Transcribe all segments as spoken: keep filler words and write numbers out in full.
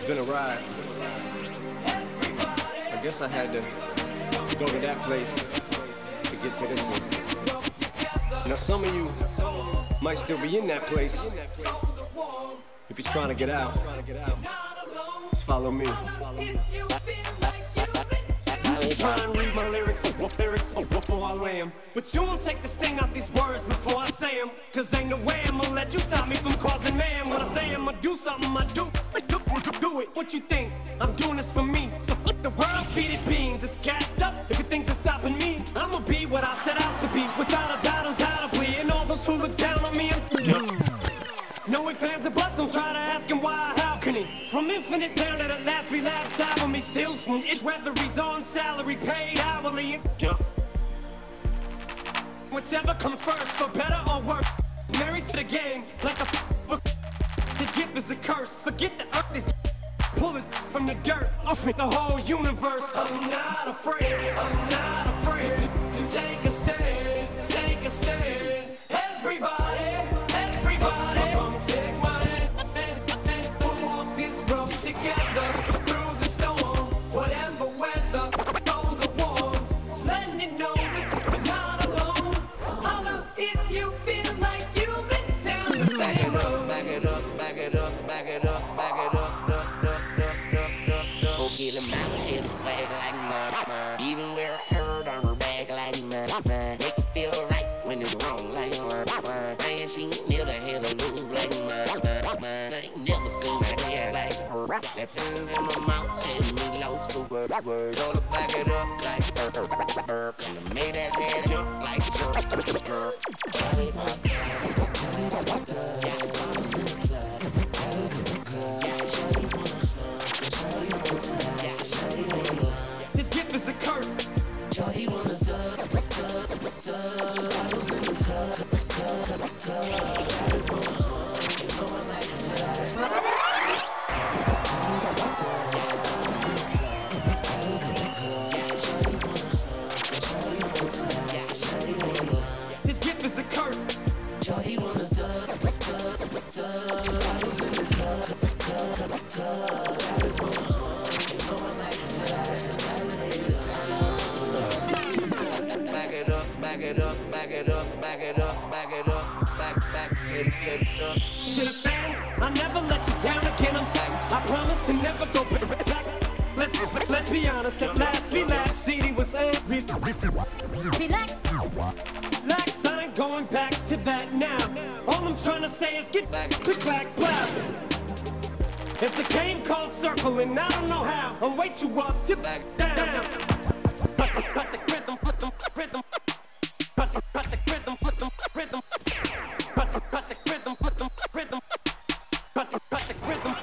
been a ride. I guess I had to go to that place to get to this one. Now some of you might still be in that place. If you're trying to get out, just follow me. Try and read my lyrics, lyrics before I lay 'em. But you won't take the sting out these words before I say 'em. Cause ain't no way I'ma let you stop me from causing man. When I say I'ma do something, I do, do, do it. What you think? I'm doing this for me. So flip the world, feed it beans. It's gassed up. If you think's stopping me, I'ma be what I set out to be. Without a doubt, undoubtedly. And all those who look down on me, I'm no ifs, ands, or buts, don't try to ask him why, how can he? From Infinite down to the last relapse album, he's still smooth. It's whether he's on salary, paid hourly. Whichever comes first, for better or worse. Married to the game, like a f***. His gift is a curse. Forget the earth, his pull his from the dirt. Off it, the whole universe. I'm not afraid, I'm not afraid to, to take a stand, take a stand. Everybody. Get him out of him swag like mine. Even wear a herd on her back like mine. Make it feel right when it's wrong like mine. Man, she ain't never had a move like mine. I ain't never seen her hair like her. That tongue in my mouth and me lost for word. Roll it, back it up like her. Her. And I made that dad jump like her. Her. Charlie Pop, Charlie Pop, yeah, I was in the club. Yeah, Charlie Pop. His gift is a curse. Shorty wanna thug, thug, thug. I was in the club, club, club. Shorty wanna hug, you know I like to touch. I was in the club, club, club. Yeah, shorty wanna hug, shorty wanna touch. Shorty wanna hug. His gift is a curse. Shorty wanna thug, thug, thug. I was in the club, club, club. Shorty wanna hug, you know I like to touch. Back it up, back it up, back it up, back it up, back it up, back, back, get it, get it up. To the fans, I never let you down again. I'm back. I promise to never go back. Let's let's be honest. At last, relax. C D was a relax. Relax. I ain't going back to that now. All I'm trying to say is get back, click, clack, clap. It's a game called Circle, and I don't know how. I'm way too up to back down. But the rhythm, rhythm, rhythm. But the rhythm, rhythm, rhythm. But the rhythm, rhythm, rhythm. But the rhythm.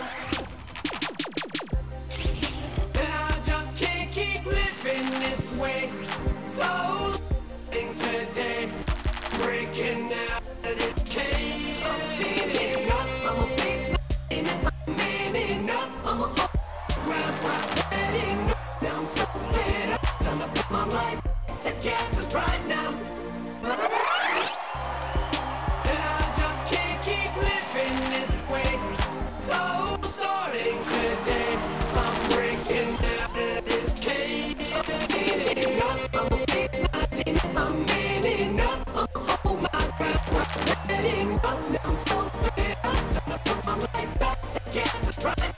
And I just can't keep living this way. So today, breaking out of the cage. I'm standing up, I'ma face my enemy. I'm manning up, I'ma grab my heading up. Now I'm so fed up, time to put my life together right now. And I just can't keep living this way. So starting today, I'm breaking out of this cage. I'm standing up, I'ma face my demons. I'm manning up, I'ma hold my breath. I'm heading up, now I'm so fed up, time to put my life back together right.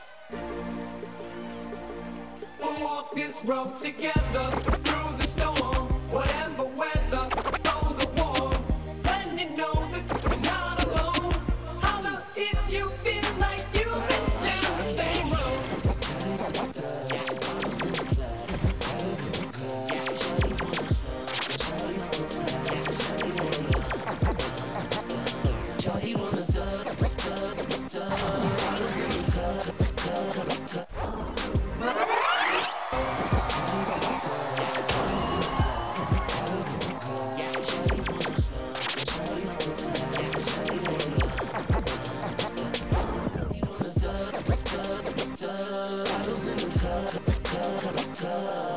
We'll walk this road together through the storm, whatever weather, through the warm. Letting you know that you're not alone. Holla if you feel like you've been down the same road. I was in the club, club, club. Yeah, shorty wanna hug, shorty wanna touch. Shorty wanna hug, shorty wanna thug, thug, thug. I was in the club, club, club. I was in the club, club, club.